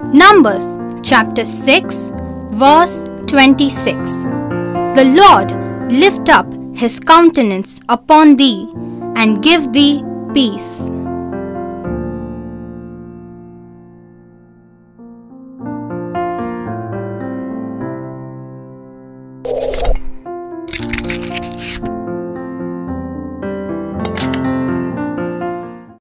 Numbers chapter 6 verse 26. The Lord lift up his countenance upon thee and give thee peace.